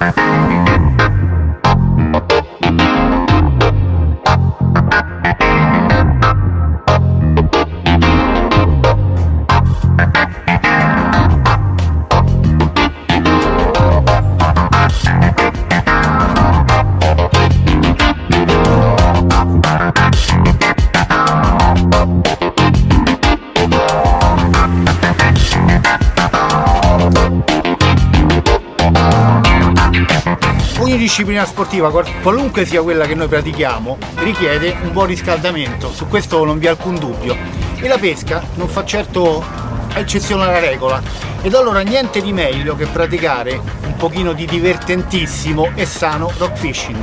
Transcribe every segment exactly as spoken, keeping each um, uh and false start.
Ogni disciplina sportiva, qualunque sia quella che noi pratichiamo, richiede un buon riscaldamento, su questo non vi è alcun dubbio, e la pesca non fa certo eccezione alla regola, ed allora niente di meglio che praticare un pochino di divertentissimo e sano rock fishing.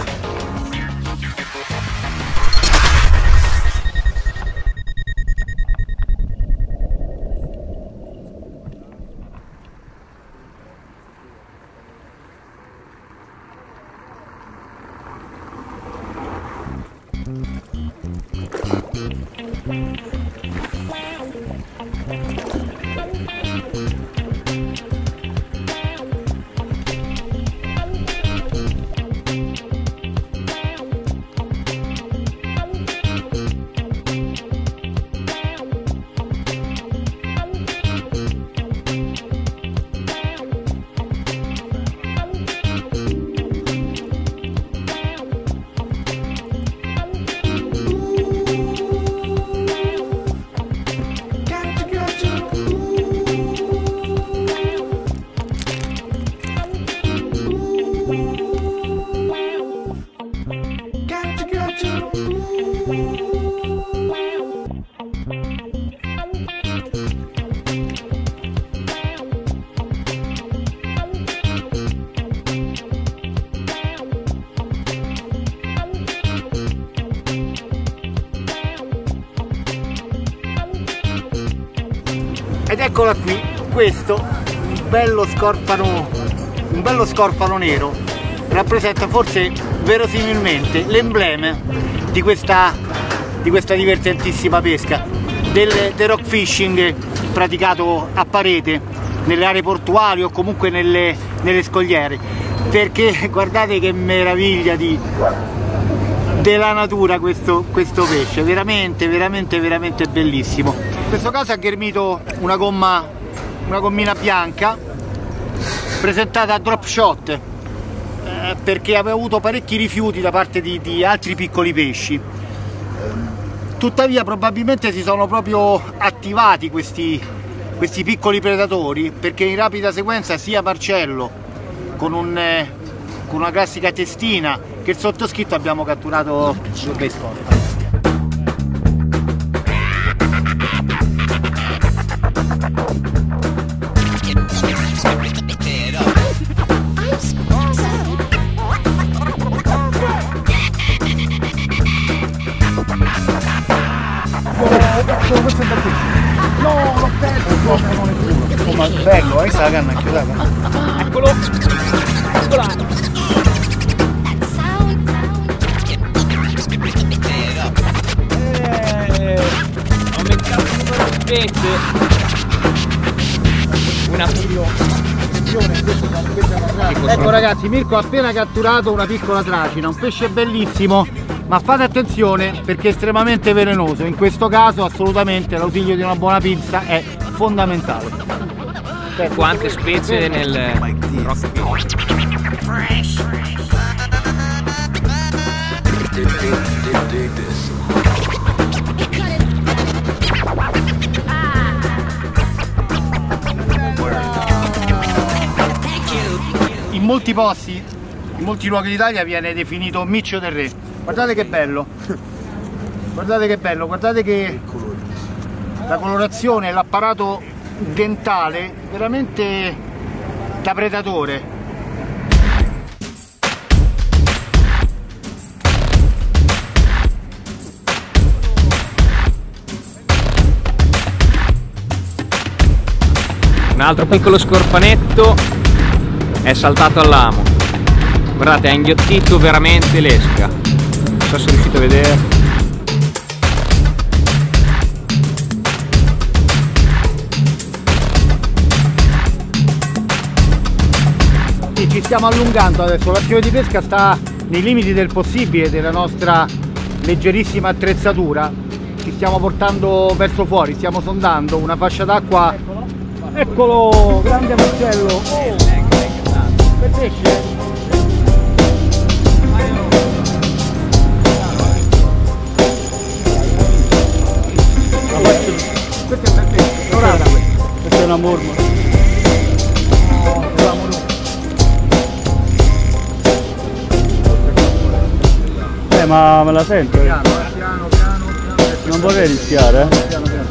Ed eccola qui, questo, un bello scorfano, un bello scorfano nero, rappresenta forse verosimilmente l'emblema di questa, di questa divertentissima pesca, del, del rock fishing praticato a parete, nelle aree portuali o comunque nelle, nelle scogliere, perché guardate che meraviglia di, della natura questo, questo pesce, veramente, veramente, veramente bellissimo. In questo caso ha ghermito una gomma, una gommina bianca presentata a drop shot eh, perché aveva avuto parecchi rifiuti da parte di, di altri piccoli pesci. Tuttavia probabilmente si sono proprio attivati questi, questi piccoli predatori, perché in rapida sequenza sia Marcello con, un, eh, con una classica testina che il sottoscritto abbiamo catturato due bei scorpi. Questo è bellissimo. No, l'ho perso, no, non è più. Ma bello, hai visto la canna chiudata? Eccolo! Eccola! Eh, ho beccato un pesce. Una Ecco ragazzi, Mirko ha appena catturato una piccola tracina, un pesce bellissimo, ma fate attenzione perché è estremamente velenoso. In questo caso assolutamente l'ausilio di una buona pinza è fondamentale. Quante spezie nel rock. In molti posti, in molti luoghi d'Italia viene definito miccio del re. Guardate che bello, guardate che bello, guardate che la colorazione e l'apparato dentale veramente da predatore. Un altro piccolo scorpanetto è saltato all'amo. Guardate, ha inghiottito veramente l'esca. Non so se riuscite a vedere. ci stiamo allungando adesso, l'azione di pesca sta nei limiti del possibile della nostra leggerissima attrezzatura, ci stiamo portando verso fuori, stiamo sondando una fascia d'acqua. Eccolo, eccolo, grande Marcello, oh, per pesce. Questo è per pesce, dorata questa. Questa è una morma. Eh, ma me la sento? Piano, piano, piano, piano. Non vorrei rischiare, eh? Piano, piano.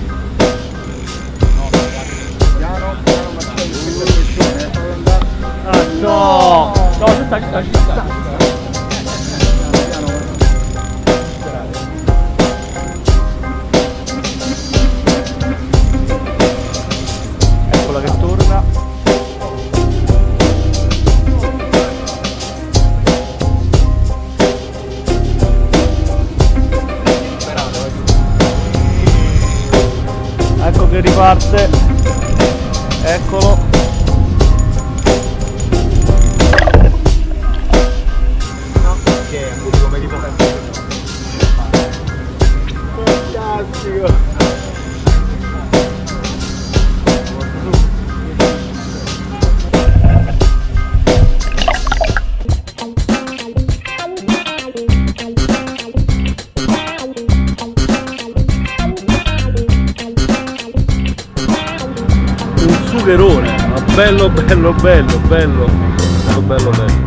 No, piano, piano, Marcello, questo è il pescione, eh, devo andare. Ah, no! No, ci sta, ci sta, ci sta. Eccola che torna. Ecco che riparte, eccolo. No, che è un come riparte. Fantastico. Sugherone, ma bello bello bello bello bello bello bello.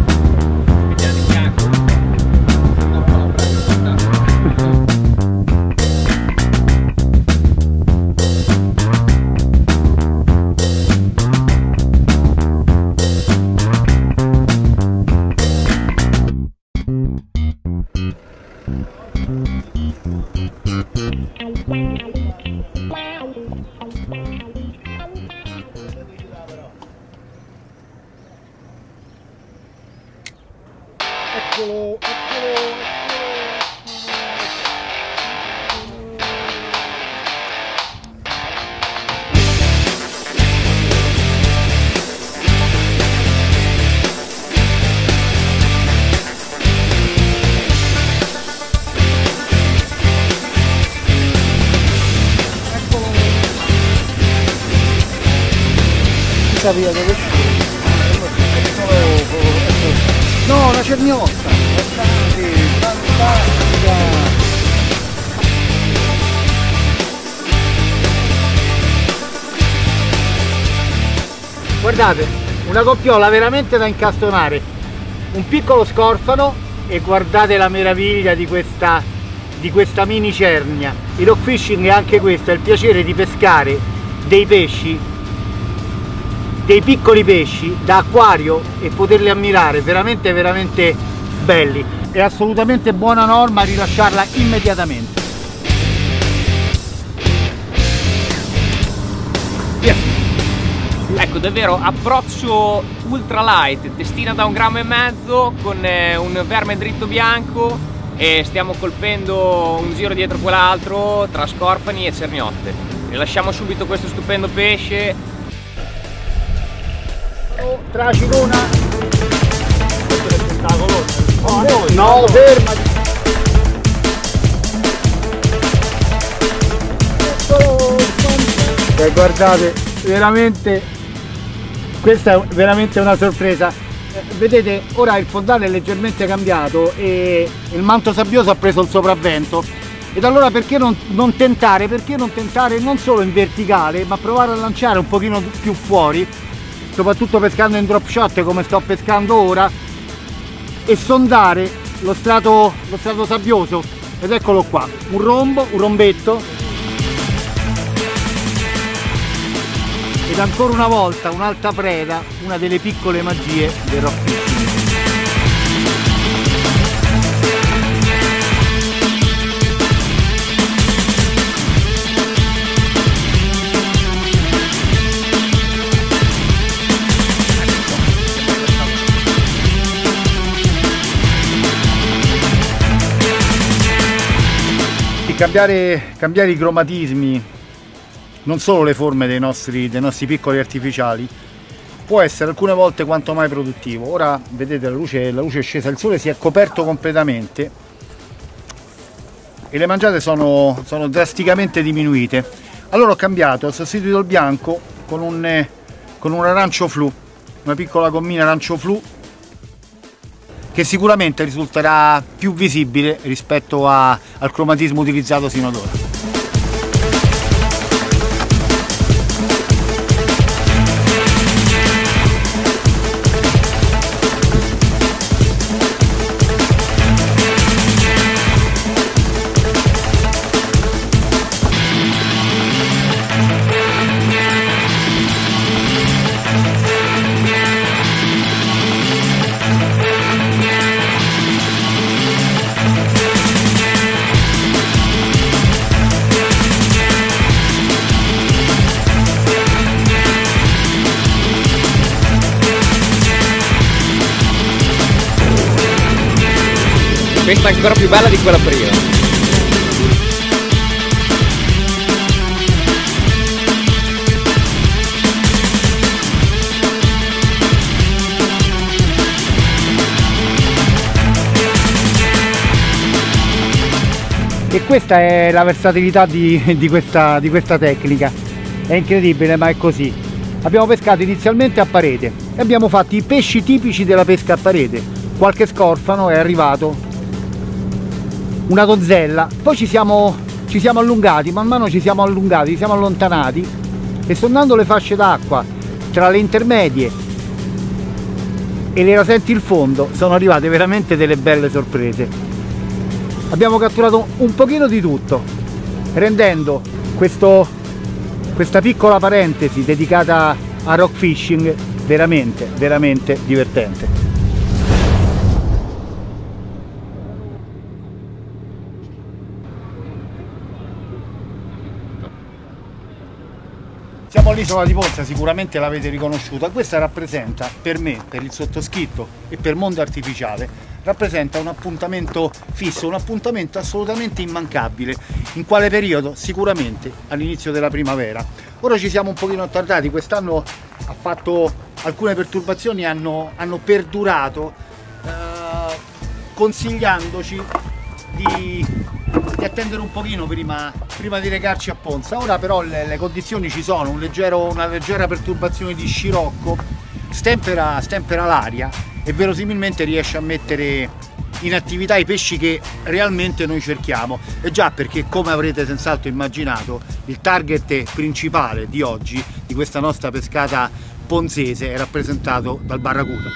Eccolo, eccolo, Capito dove no, una cerniosca, fantastica. Guardate, una coppiola veramente da incastonare, un piccolo scorfano e guardate la meraviglia di questa, di questa mini cernia. Il rock fishing è anche questo, è il piacere di pescare dei pesci, dei piccoli pesci da acquario e poterli ammirare, veramente veramente belli. È assolutamente buona norma rilasciarla immediatamente. Via. Ecco, davvero approccio ultra light, testina da un grammo e mezzo con eh, un verme dritto bianco e stiamo colpendo un giro dietro quell'altro tra scorfani e cerniotte. Rilasciamo subito questo stupendo pesce. Tracilona. questo è spettacolo. Oh, no, no, fermati. E guardate, veramente questa è veramente una sorpresa. Eh, vedete, ora il fondale è leggermente cambiato e il manto sabbioso ha preso il sopravvento. Ed allora perché non, non tentare? Perché non tentare non solo in verticale, ma provare a lanciare un pochino più fuori, soprattutto pescando in drop shot come sto pescando ora, e sondare lo strato, lo strato sabbioso. Ed eccolo qua, un rombo, un rombetto, ed ancora una volta un'altra preda, una delle piccole magie del rock fishing. Cambiare, cambiare i cromatismi, non solo le forme dei nostri, dei nostri piccoli artificiali, può essere alcune volte quanto mai produttivo. Ora vedete la luce, la luce è scesa, il sole si è coperto completamente e le mangiate sono, sono drasticamente diminuite. Allora ho cambiato, ho sostituito il bianco con un, eh, con un arancio flu, una piccola gommina arancio flu che sicuramente risulterà più visibile rispetto a, al cromatismo utilizzato sino ad ora. Questa è ancora più bella di quella prima. E questa è la versatilità di, di, questa, di questa tecnica. È incredibile, ma è così. Abbiamo pescato inizialmente a parete e abbiamo fatto i pesci tipici della pesca a parete. Qualche scorfano, è arrivato una donzella, poi ci siamo, ci siamo allungati, man mano ci siamo allungati, ci siamo allontanati e sondando le fasce d'acqua tra le intermedie e le rasenti il fondo sono arrivate veramente delle belle sorprese. Abbiamo catturato un pochino di tutto, rendendo questo, questa piccola parentesi dedicata a rock fishing veramente, veramente divertente. Siamo all'isola di Ponza, sicuramente l'avete riconosciuta. Questa rappresenta, per me, per il sottoscritto e per Mondo Artificiale, rappresenta un appuntamento fisso, un appuntamento assolutamente immancabile. In quale periodo? Sicuramente all'inizio della primavera. Ora ci siamo un pochino attardati, quest'anno ha fatto alcune perturbazioni, hanno, hanno perdurato, eh, consigliandoci di, di attendere un pochino prima, prima di recarci a Ponza. Ora però le, le condizioni ci sono, un leggero, una leggera perturbazione di scirocco stempera, stempera l'aria e verosimilmente riesce a mettere in attività i pesci che realmente noi cerchiamo. E già perché, come avrete senz'altro immaginato, il target principale di oggi, di questa nostra pescata ponzese, è rappresentato dal barracuda.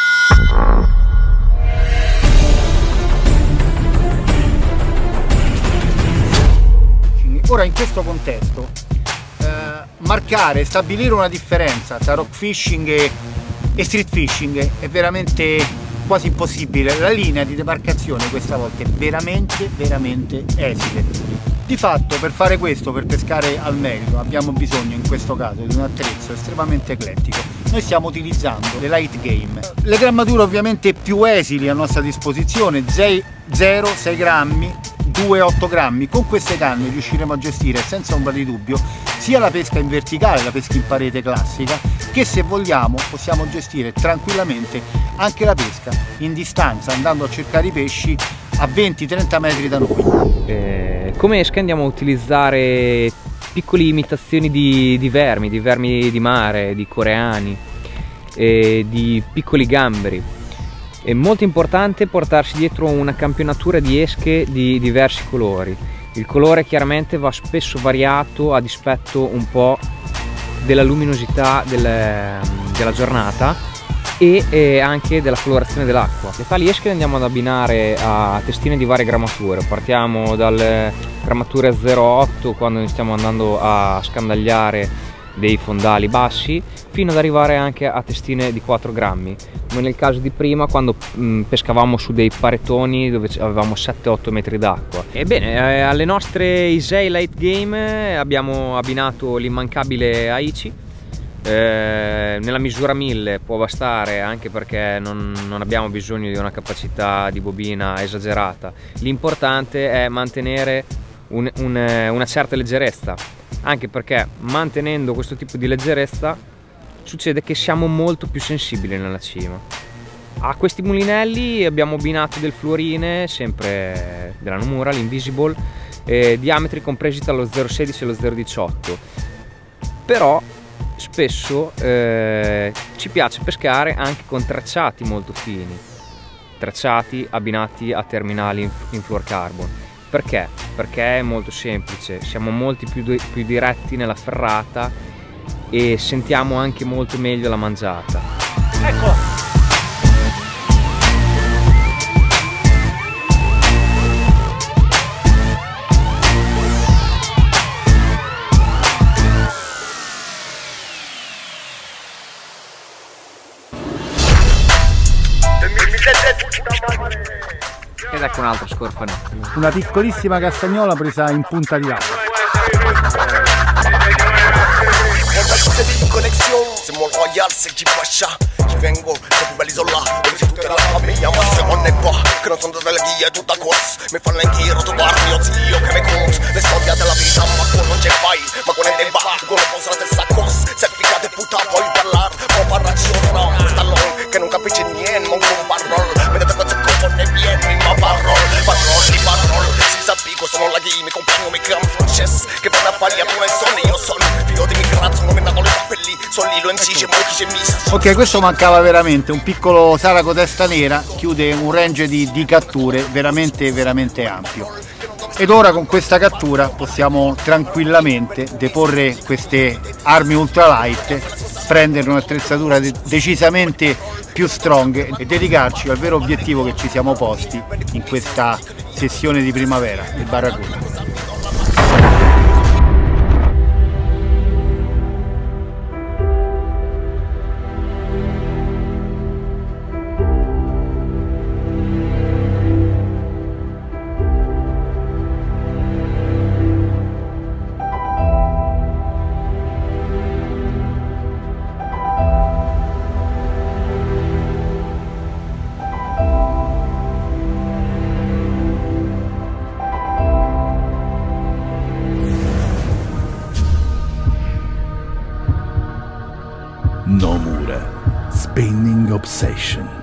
Ora, in questo contesto, eh, marcare, stabilire una differenza tra rock fishing e, e street fishing è veramente quasi impossibile. La linea di demarcazione questa volta è veramente, veramente esile. Di fatto, per fare questo, per pescare al meglio, abbiamo bisogno in questo caso di un attrezzo estremamente eclettico. Noi stiamo utilizzando le light game, le grammature ovviamente più esili a nostra disposizione, zero, sei grammi, due, otto grammi. Con queste canne riusciremo a gestire senza ombra di dubbio sia la pesca in verticale, la pesca in parete classica, che se vogliamo possiamo gestire tranquillamente anche la pesca in distanza, andando a cercare i pesci a venti trenta metri da noi. Eh, come esca andiamo a utilizzare piccole imitazioni di, di vermi, di vermi di mare, di coreani, eh, di piccoli gamberi. È molto importante portarsi dietro una campionatura di esche di diversi colori. Il colore chiaramente va spesso variato a dispetto un po' della luminosità del, della giornata e eh, anche della colorazione dell'acqua. Le tali esche le andiamo ad abbinare a testine di varie grammature. Partiamo dalle grammature zero virgola otto quando stiamo andando a scandagliare dei fondali bassi, fino ad arrivare anche a testine di quattro grammi, come nel caso di prima quando mh, pescavamo su dei paretoni dove avevamo sette otto metri d'acqua. Ebbene, eh, alle nostre Isei Light Game abbiamo abbinato l'immancabile Aichi. Eh, nella misura mille può bastare, anche perché non, non abbiamo bisogno di una capacità di bobina esagerata. L'importante è mantenere un, un, una certa leggerezza, anche perché mantenendo questo tipo di leggerezza succede che siamo molto più sensibili nella cima. A questi mulinelli abbiamo abbinato del fluorine, sempre della Nomura, l'Invisible, eh, diametri compresi tra lo zero virgola sedici e lo zero virgola diciotto, però spesso eh, ci piace pescare anche con tracciati molto fini, tracciati abbinati a terminali in, in fluorocarbon. Perché? Perché è molto semplice, siamo molti più, più diretti nella ferrata e sentiamo anche molto meglio la mangiata. Ecco! Ed ecco un altro scorfanetto. Una piccolissima castagnola presa in punta di lato. C'est mon royal, c'est qui Pacha. Ci vengo, sono più belli là, dove c'è tutta la famiglia, ma se non è qua, che non sono delle ghie tutta corsa. Mi fanno in giro, tu guardi mio zio che mi conta le storie della vita, ma qua non c'è fai, ma qua è va, qua non posso la stessa cosa. Se ficcate puta puoi parlare, può parlare no, sta long, che non capisce niente, ma un parol, vedete cosa cosa ne viene, ma parol, parol, parol, si sa pico, sono la ghie, mi compagno, mi chiamo Francesco, che vanno a fare a come sono, io sono, figlio di migrazio, non mi nago le capelli, sono lì, lo insige, mo chi c'è misa. Ok, questo mancava veramente, un piccolo saraco testa nera, chiude un range di, di catture veramente veramente ampio. Ed ora con questa cattura possiamo tranquillamente deporre queste armi ultralight, prendere un'attrezzatura de decisamente più strong e dedicarci al vero obiettivo che ci siamo posti in questa sessione di primavera, il Barracuda. Nomura, Spinning Obsession.